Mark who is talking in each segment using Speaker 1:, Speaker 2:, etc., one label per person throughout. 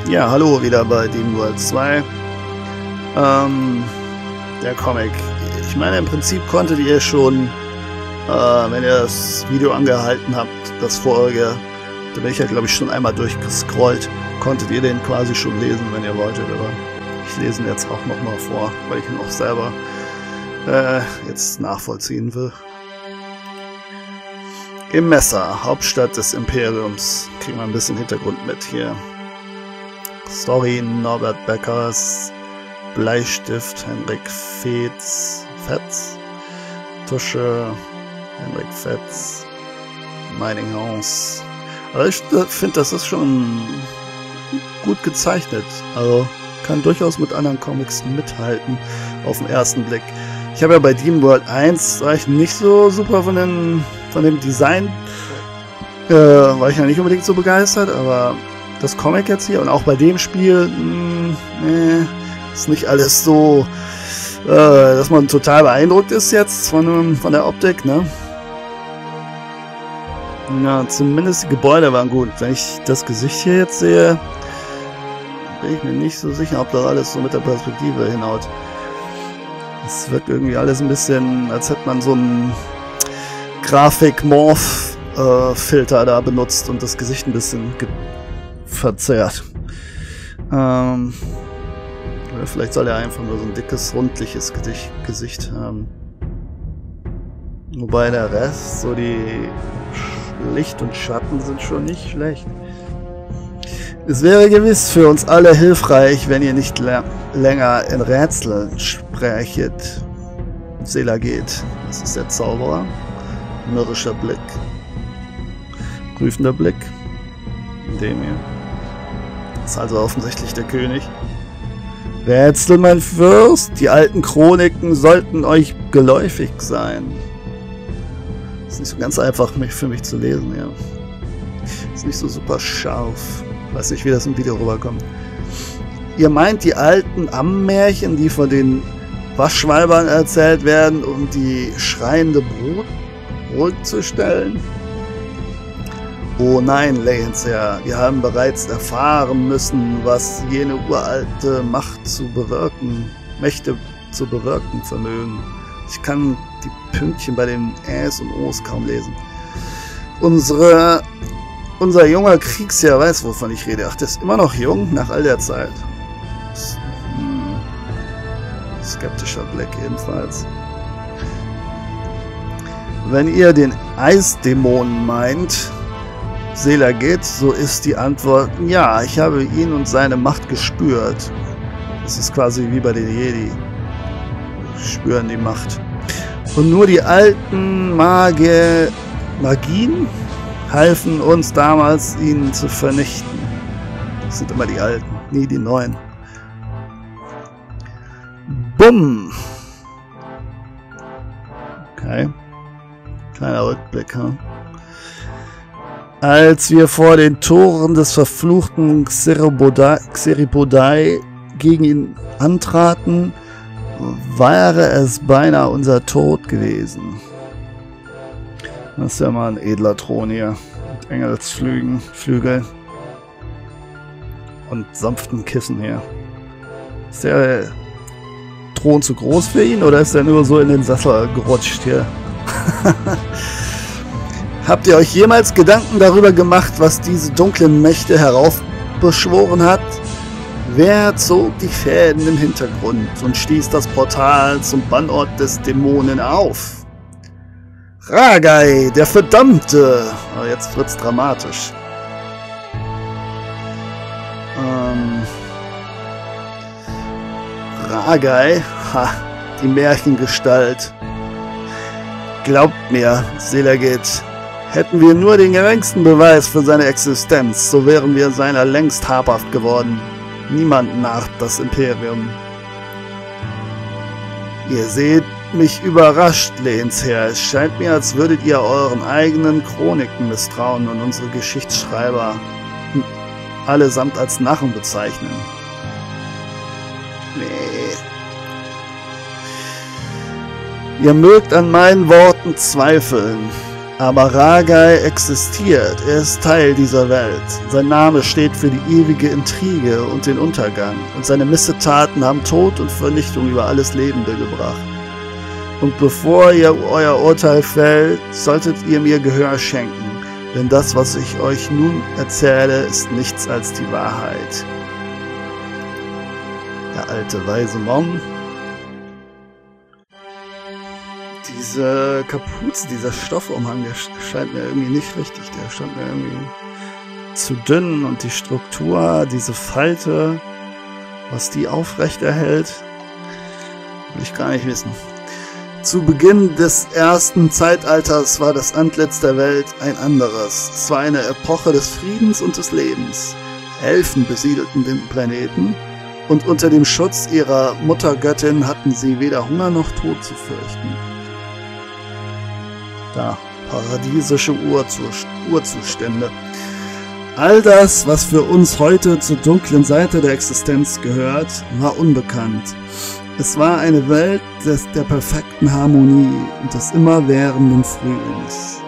Speaker 1: Ja, hallo, wieder bei DemonWorld 2. Der Comic. Ich meine, im Prinzip konntet ihr schon, wenn ihr das Video angehalten habt, das vorherige, da bin ich ja glaube ich schon einmal durchgescrollt, konntet ihr den quasi schon lesen, wenn ihr wolltet, aber ich lese ihn jetzt auch nochmal vor, weil ich ihn auch selber jetzt nachvollziehen will. Im Messer, Hauptstadt des Imperiums. Kriegen wir ein bisschen Hintergrund mit hier. Story Norbert Beckers, Bleistift Henrik Fetz, Tusche Henrik Fetz, Mining House. Aber ich finde, das ist schon gut gezeichnet. Also kann durchaus mit anderen Comics mithalten auf den ersten Blick. Ich habe ja bei DemonWorld 1 war ich nicht so super von dem Design, war ich ja nicht unbedingt so begeistert, aber das Comic jetzt hier und auch bei dem Spiel ist nicht alles so, dass man total beeindruckt ist jetzt von der Optik, ne? Ja, zumindest die Gebäude waren gut. Wenn ich das Gesicht hier jetzt sehe, bin ich mir nicht so sicher, ob das alles so mit der Perspektive hinhaut. Es wirkt irgendwie alles ein bisschen, als hätte man so einen Grafik-Morph-Filter da benutzt und das Gesicht ein bisschen verzerrt. Oder vielleicht soll er einfach nur so ein dickes, rundliches Gesicht haben. Wobei der Rest, so die Licht und Schatten sind schon nicht schlecht. Es wäre gewiss für uns alle hilfreich, wenn ihr nicht länger in Rätseln sprechet. Selaget, das ist der Zauberer. Mürrischer Blick. Prüfender Blick. Dem hier. Das ist also offensichtlich der König. Rätsel, mein Fürst, die alten Chroniken sollten euch geläufig sein. Das ist nicht so ganz einfach für mich zu lesen, ja. Ist nicht so super scharf. Weiß nicht, wie das im Video rüberkommt. Ihr meint die alten Ammenmärchen, die von den Waschweibern erzählt werden, um die schreiende Brut zurückzustellen? Oh nein, Lehnsherr, wir haben bereits erfahren müssen, was jene uralte Mächte zu bewirken vermögen. Ich kann die Pünktchen bei den Äs und Os kaum lesen. Unser junger Kriegsherr weiß, wovon ich rede. Ach, der ist immer noch jung, nach all der Zeit. Skeptischer Blick ebenfalls. Wenn ihr den Eisdämonen meint, Selaget, so ist die Antwort, ja, ich habe ihn und seine Macht gespürt. Das ist quasi wie bei den Jedi. Spüren die Macht. Und nur die alten Magien halfen uns damals, ihn zu vernichten. Das sind immer die Alten, nie die Neuen. Bumm! Okay. Kleiner Rückblick, hm? Als wir vor den Toren des verfluchten Xeribodai gegen ihn antraten, wäre es beinahe unser Tod gewesen. Das ist ja mal ein edler Thron hier. Mit Engelsflügeln und sanften Kissen hier. Ist der Thron zu groß für ihn oder ist er nur so in den Sessel gerutscht hier? Habt ihr euch jemals Gedanken darüber gemacht, was diese dunklen Mächte heraufbeschworen hat? Wer zog die Fäden im Hintergrund und stieß das Portal zum Bannort des Dämonen auf? Ragai, der Verdammte! Oh, jetzt wird's dramatisch. Ragai, ha, die Märchengestalt. Glaubt mir, Selaget, hätten wir nur den geringsten Beweis für seine Existenz, so wären wir seiner längst habhaft geworden. Niemand naht das Imperium. Ihr seht mich überrascht, Lehnsherr. Es scheint mir, als würdet ihr euren eigenen Chroniken misstrauen und unsere Geschichtsschreiber allesamt als Narren bezeichnen. Nee. Ihr mögt an meinen Worten zweifeln. Aber Ragai existiert, er ist Teil dieser Welt. Sein Name steht für die ewige Intrige und den Untergang. Und seine Missetaten haben Tod und Vernichtung über alles Lebende gebracht. Und bevor ihr euer Urteil fällt, solltet ihr mir Gehör schenken. Denn das, was ich euch nun erzähle, ist nichts als die Wahrheit. Der alte weise Mann. Diese Kapuze, dieser Stoffumhang, der scheint mir irgendwie nicht richtig. Der scheint mir irgendwie zu dünn und die Struktur, diese Falte, was die aufrecht erhält, will ich gar nicht wissen. Zu Beginn des ersten Zeitalters war das Antlitz der Welt ein anderes. Es war eine Epoche des Friedens und des Lebens. Elfen besiedelten den Planeten und unter dem Schutz ihrer Muttergöttin hatten sie weder Hunger noch Tod zu fürchten. Da, paradiesische Urzustände. All das, was für uns heute zur dunklen Seite der Existenz gehört, war unbekannt. Es war eine Welt der perfekten Harmonie und des immerwährenden Frühlings.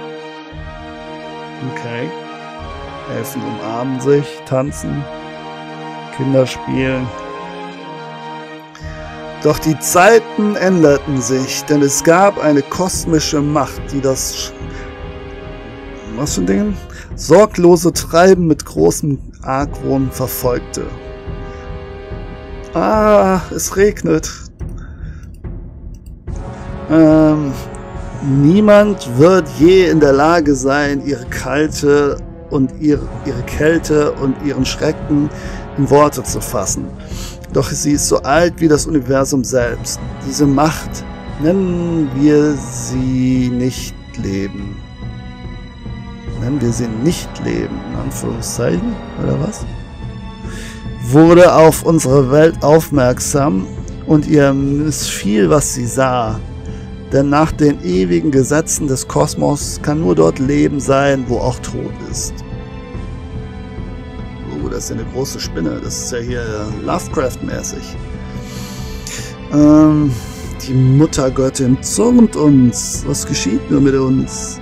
Speaker 1: Okay. Elfen umarmen sich, tanzen, Kinder spielen. Doch die Zeiten änderten sich, denn es gab eine kosmische Macht, die das sorglose Treiben mit großem Argwohn verfolgte. Ah, es regnet. Niemand wird je in der Lage sein, ihre Kälte und ihren Schrecken in Worte zu fassen. Doch sie ist so alt wie das Universum selbst. Diese Macht, nennen wir sie Nicht-Leben. Nennen wir sie Nicht-Leben, in Anführungszeichen, oder was? Wurde auf unsere Welt aufmerksam und ihr missfiel, was sie sah. Denn nach den ewigen Gesetzen des Kosmos kann nur dort Leben sein, wo auch Tod ist. Das ist ja eine große Spinne. Das ist ja hier Lovecraft-mäßig. Die Muttergöttin zürnt uns. Was geschieht nur mit uns?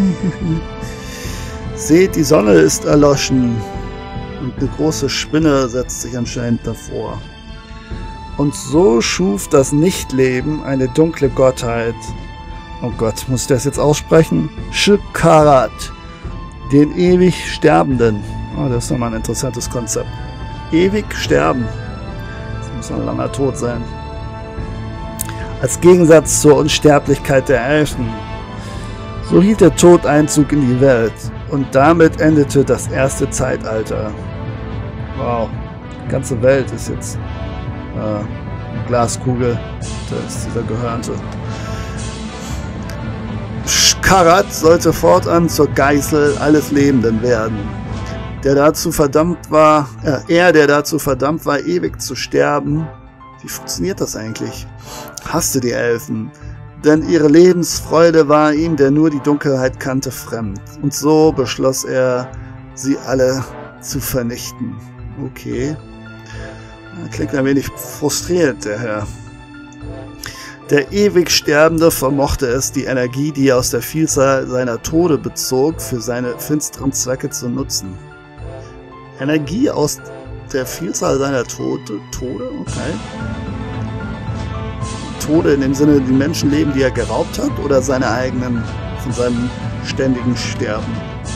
Speaker 1: Seht, die Sonne ist erloschen. Und eine große Spinne setzt sich anscheinend davor. Und so schuf das Nichtleben eine dunkle Gottheit. Oh Gott, muss ich das jetzt aussprechen? Shkarat, den ewig Sterbenden. Oh, das ist nochmal ein interessantes Konzept. Ewig sterben. Das muss ein langer Tod sein. Als Gegensatz zur Unsterblichkeit der Elfen. So hielt der Tod Einzug in die Welt. Und damit endete das erste Zeitalter. Wow. Die ganze Welt ist jetzt eine Glaskugel. Da ist dieser Gehörnte. Shkarat sollte fortan zur Geißel alles Lebenden werden. Der dazu verdammt war, ewig zu sterben. Wie funktioniert das eigentlich? Hasste die Elfen, denn ihre Lebensfreude war ihm, der nur die Dunkelheit kannte, fremd. Und so beschloss er, sie alle zu vernichten. Okay. Klingt ein wenig frustrierend, der Herr. Der ewig Sterbende vermochte es, die Energie, die er aus der Vielzahl seiner Tode bezog, für seine finsteren Zwecke zu nutzen. Energie aus der Vielzahl seiner Tode? Okay. Tode in dem Sinne, die Menschenleben, die er geraubt hat, oder seine eigenen, von seinem ständigen Sterben?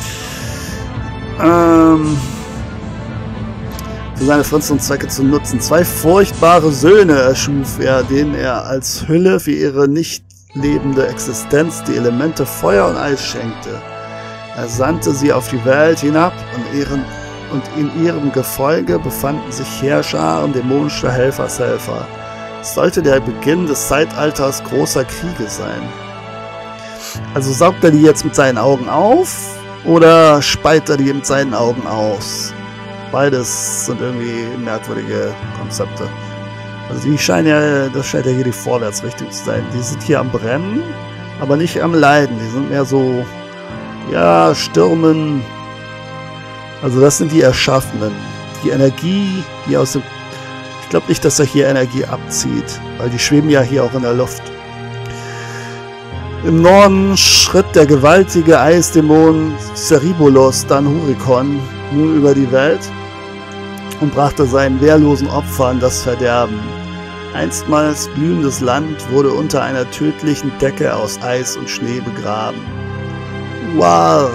Speaker 1: Für seine finsteren Zwecke zu nutzen. 2 furchtbare Söhne erschuf er, denen er als Hülle für ihre nicht lebende Existenz die Elemente Feuer und Eis schenkte. Er sandte sie auf die Welt hinab und in ihrem Gefolge befanden sich Heerscharen dämonischer Helfershelfer. Es sollte der Beginn des Zeitalters großer Kriege sein. Also saugt er die jetzt mit seinen Augen auf oder speit er die mit seinen Augen aus? Beides sind irgendwie merkwürdige Konzepte. Also die scheinen ja, das scheint ja hier die Vorwärtsrichtung zu sein. Die sind hier am Brennen, aber nicht am Leiden. Die sind mehr so, ja, stürmen. Also das sind die Erschaffenen. Die Energie, die aus dem... Ich glaube nicht, dass er hier Energie abzieht, weil die schweben ja hier auch in der Luft. Im Norden schritt der gewaltige Eisdämon Cerebulos Danhurikon nun über die Welt und brachte seinen wehrlosen Opfern das Verderben. Einstmals blühendes Land wurde unter einer tödlichen Decke aus Eis und Schnee begraben. Wow!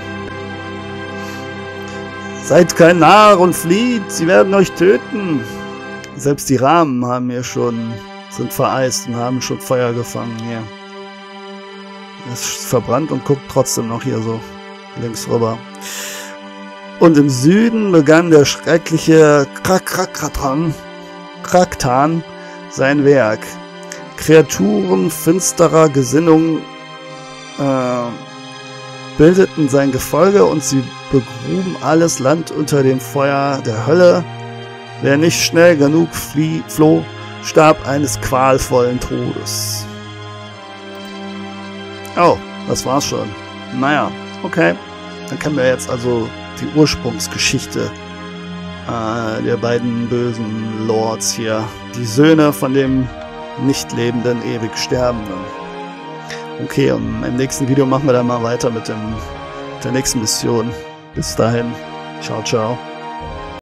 Speaker 1: Seid kein Narr und flieht, sie werden euch töten! Selbst die Rahmen sind vereist und haben schon Feuer gefangen hier. Es ist verbrannt und guckt trotzdem noch hier so links rüber. Und im Süden begann der schreckliche Kraktan sein Werk. Kreaturen finsterer Gesinnung bildeten sein Gefolge und sie begruben alles Land unter dem Feuer der Hölle. Wer nicht schnell genug floh, starb eines qualvollen Todes. Oh, das war's schon. Naja, okay. Dann kennen wir jetzt also die Ursprungsgeschichte der beiden bösen Lords hier. Die Söhne von dem nicht lebenden, ewig Sterbenden. Okay, und im nächsten Video machen wir dann mal weiter mit der nächsten Mission. Bis dahin. Ciao, ciao.